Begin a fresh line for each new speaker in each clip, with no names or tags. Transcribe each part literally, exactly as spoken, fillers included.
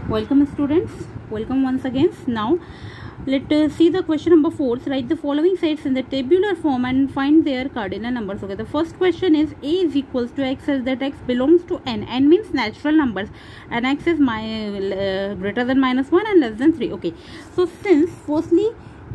Welcome students, welcome once again. Now let us see the question number four. Write the following sets in the tabular form and find their cardinal numbers. Okay, the first question is A is equals to x such that x belongs to n. N means natural numbers and x is my, uh, greater than minus one and less than three. Okay, so since firstly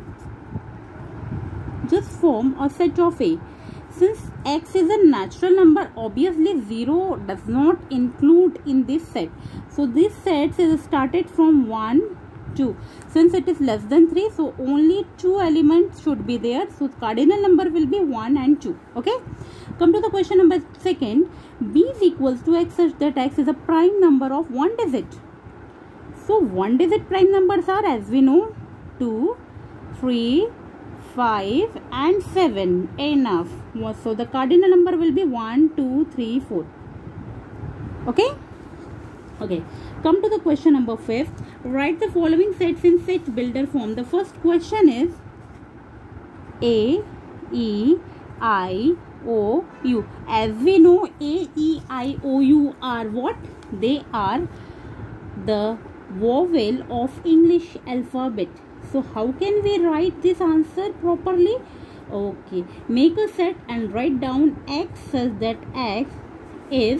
just form a set of A. Since x is a natural number, obviously zero does not include in this set. So this set is started from one, two. Since it is less than three, so only two elements should be there. So cardinal number will be one and two. Okay. Come to the question number second. B is equals to x such that x is a prime number of one digit. So one digit prime numbers are, as we know, two, three, five and seven. Enough. So the cardinal number will be one, two, three, four. Okay. Okay. Come to the question number fifth. Write the following sets in set builder form. The first question is A, E, I, O, U. As we know, A, E, I, O, U are what? They are the vowel of English alphabet. So how can we write this answer properly? Okay, make a set and write down x such that x is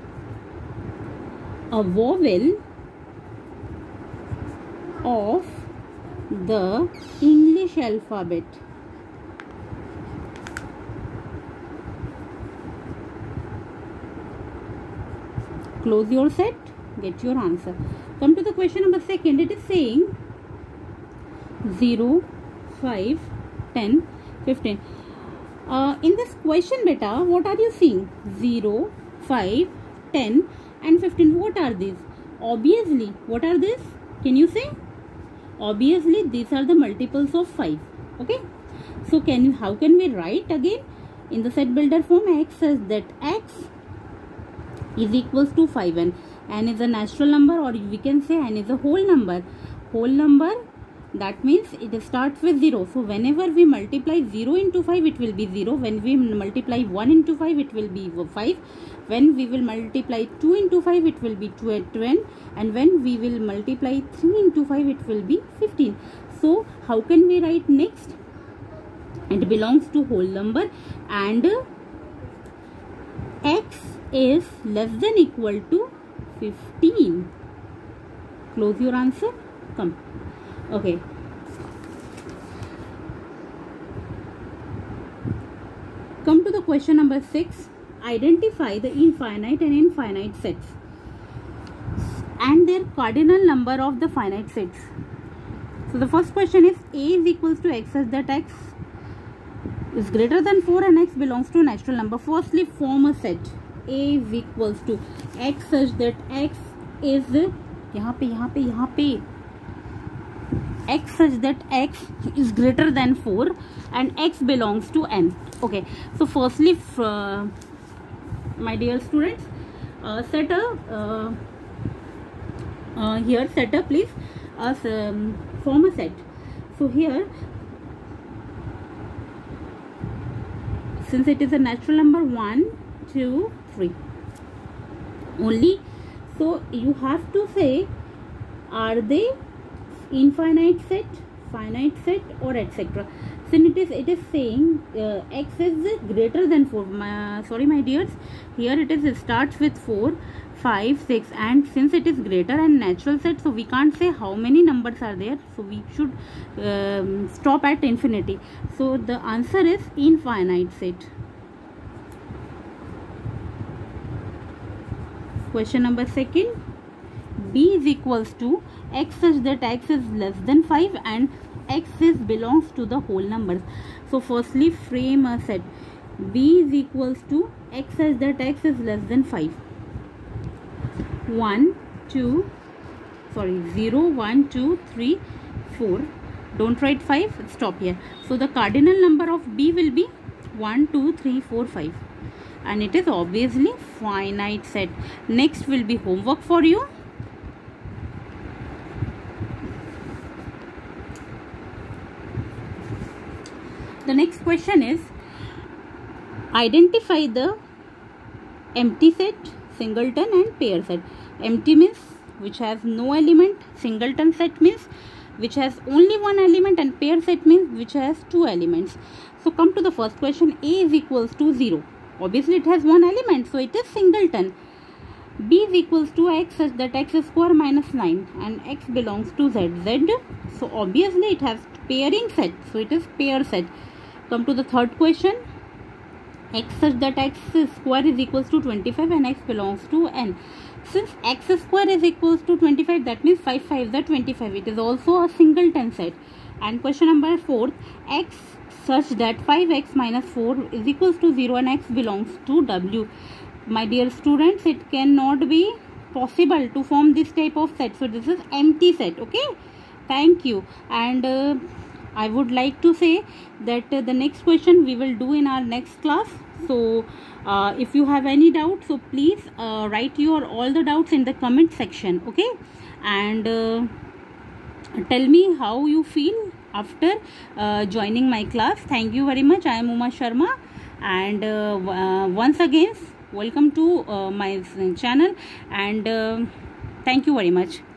a vowel of the English alphabet. Close your set, get your answer. Come to the question number second. It is saying zero, five, ten, fifteen. Uh, in this question beta, what are you seeing? zero, five, ten and fifteen. What are these? Obviously, what are these? Can you say? Obviously, these are the multiples of five. Okay. So, can you, how can we write again? In the set builder form, x says that x is equals to five. And n is a natural number, or we can say n is a whole number. Whole number, that means it starts with zero. So whenever we multiply zero into five, it will be zero. When we multiply one into five, it will be five. When we will multiply two into five, it will be twelve. And when we will multiply three into five, it will be fifteen. So how can we write next? It belongs to whole number and x is less than equal to fifteen. Close your answer. Come. Okay. Come to the question number six. Identify the infinite and infinite sets and their cardinal number of the finite sets. So the first question is A is equals to x such that x is greater than four and x belongs to a natural number. Firstly, form a set. A is equals to x such that x is यहाँ पे यहाँ पे यहाँ पे x such that x is greater than four and x belongs to n. Okay, so firstly, uh, my dear students, uh, set a uh, uh, here set a please uh, um, form a set. So here, since it is a natural number, one, two, three only, so you have to say, are they infinite set, finite set, or et cetera. Since it is it is saying uh, x is greater than four. My, sorry, my dears, here it is it starts with four, five, six, and since it is greater and natural set, so we can't say how many numbers are there. So we should um, stop at infinity. So the answer is infinite set. Question number second. B is equals to x such that x is less than five and x is belongs to the whole numbers. So firstly, frame a set. B is equals to x such that x is less than five. one, two, sorry, zero, one, two, three, four. Don't write five, stop here. So the cardinal number of B will be one, two, three, four, five. And it is obviously finite set. Next will be homework for you. The next question is identify the empty set, singleton and pair set. Empty means which has no element. Singleton set means which has only one element, and pair set means which has two elements. So come to the first question. A is equals to zero. Obviously it has one element, so it is singleton. B is equals to x such that x square minus nine and x belongs to z. Z, so obviously it has pairing set, so it is pair set. Come to the third question. X such that x square is equals to twenty-five and x belongs to n. Since x square is equals to twenty-five, that means five fives are twenty-five. It is also a singleton set. And question number four. X such that five x minus four is equals to zero and x belongs to w. My dear students, it cannot be possible to form this type of set. So this is empty set. Okay. Thank you. And uh, I would like to say that uh, the next question we will do in our next class. So uh, if you have any doubt, so please uh, write your all the doubts in the comment section. Okay. And uh, tell me how you feel after uh, joining my class. Thank you very much. I am Uma Sharma, and uh, uh, once again welcome to uh, my channel, and uh, thank you very much.